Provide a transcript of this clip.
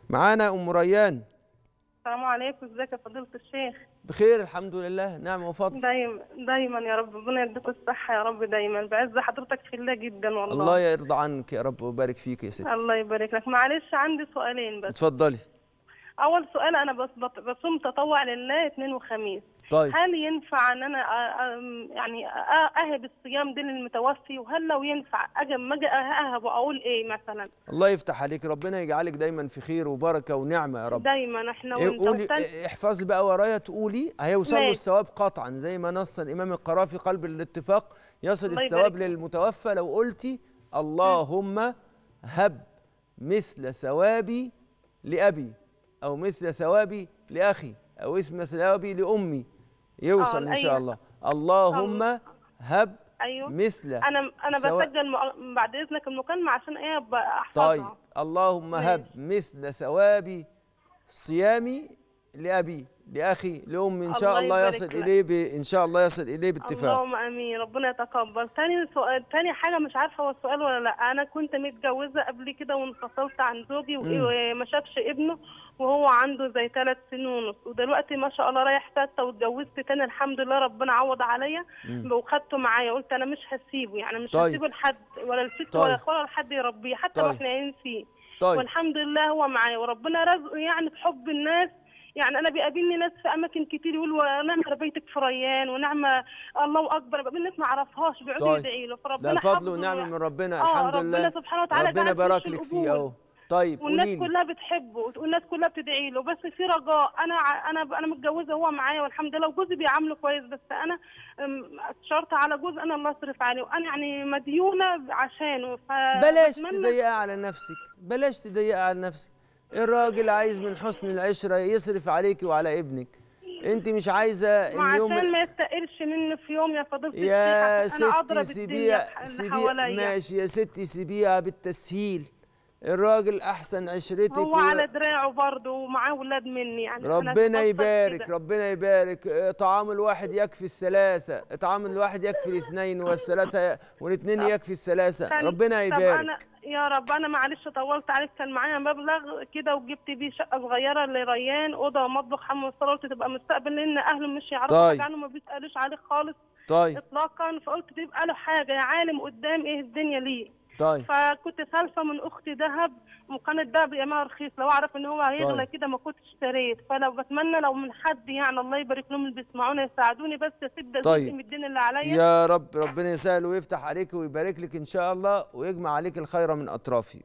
معانا ام ريان. السلام عليكم، ازيك يا فضيلة الشيخ؟ بخير الحمد لله، نعم وفضل. دايما دايما يا رب، ربنا يديكم الصحة يا رب. دايما بعز حضرتك في الله جدا الله والله. يرضى عنك يا رب ويبارك فيك يا ستي. الله يبارك لك. معلش عندي سؤالين بس. اتفضلي. أول سؤال، أنا بصوم تطوع لله اثنين وخميس. طيب هل ينفع إن أنا يعني أهب الصيام دي للمتوفي؟ وهل لو ينفع أجي أما أجي أهبه أقول إيه مثلا؟ الله يفتح عليك، ربنا يجعلك دايما في خير وبركه ونعمه يا رب. دايما احنا وانت. قولي، احفظي بقى ورايا، تقولي هيوصل له ماشي. الثواب قطعا زي ما نص الامام القرافي قلب الاتفاق، يصل الله الثواب يبارك. للمتوفى لو قلتي اللهم هب مثل ثوابي لأبي، أو مثل ثوابي لأخي، أو مثل ثوابي لأمي، يوصل إن شاء الله. اللهم هب ايوه مثل انا بسجل بعد اذنك المكالمه عشان ايه احفظها. طيب اللهم هب مثل ثوابي صيامي لأبي لأخي لأمي، إن شاء الله يصل إليه إن شاء الله يصل إليه باتفاق. اللهم آمين، ربنا يتقبل. تاني سؤال، تاني حاجة مش عارفة هو السؤال ولا لأ. أنا كنت متجوزة قبل كده وانفصلت عن زوجي وما شافش ابنه وهو عنده زي 3 سنين ونص، ودلوقتي ما شاء الله رايح 6 واتجوزت تاني الحمد لله، ربنا عوض عليا وخدته معايا. قلت أنا مش هسيبه، يعني مش هسيبه لحد، ولا الست ولا اخوه ولا حد يربيه حتى لو احنا عايزين فيه. والحمد لله هو معايا وربنا رزقه يعني بحب الناس. يعني انا بيقابلني ناس في اماكن كتير يقولوا نعم ربيتك في ريان ونعمه الله اكبر، بقابل ناس ما اعرفهاش بيقعدوا يدعي له، فربنا ده فضل ونعمه من ربنا الحمد لله. ربنا سبحانه وتعالى ربنا بارك لك فيه اهو. طيب والناس كلها بتحبه والناس كلها بتدعي له، بس في رجاء. انا متجوزه هو معايا والحمد لله وجوزي بيعامله كويس، بس انا اتشرط على جوزي انا اللي اصرف عليه وانا يعني مديونه عشانه. بلاش تضيقي على نفسك، بلاش تضيقي على نفسك. الراجل عايز من حسن العشره يصرف عليكي وعلى ابنك، انت مش عايزه ان يوم عشان ما يستقلش منه في يوم يا فضيله الشيخ. يا ستي سيبيها ماشي يا ستي، سيبيها بالتسهيل. الراجل احسن عشرتك هو على دراعه برضه ومعاه ولاد مني، يعني ربنا يبارك ربنا يبارك. طعام الواحد يكفي الثلاثه، طعام الواحد يكفي الاثنين والثلاثه والاثنين يكفي الثلاثه، ربنا يبارك. طب يا رب انا معلش طولت عليك، كان معايا مبلغ كده وجبت بيه شقه صغيره لريان، اوضه ومطبخ حمام وصاله، قلت تبقى مستقبل لان اهله مش يعرفوا حاجه عنه، ما بيسالوش عليه خالص اطلاقا، فقلت تبقى له حاجه يا عالم قدام ايه الدنيا ليه. فكنت سالفه من اختي ذهب، وكان الذهب ياما رخيص، لو اعرف ان هو هيغلى كده ما كنتش اشتريت. فلو بتمنى لو من حد يعني الله يبارك لهم اللي بيسمعونا يساعدوني بس اسد جزء من الدين اللي عليا. يا رب ربنا يسهل ويفتح عليك ويبارك لك ان شاء الله ويجمع عليك الخير من اطرافه.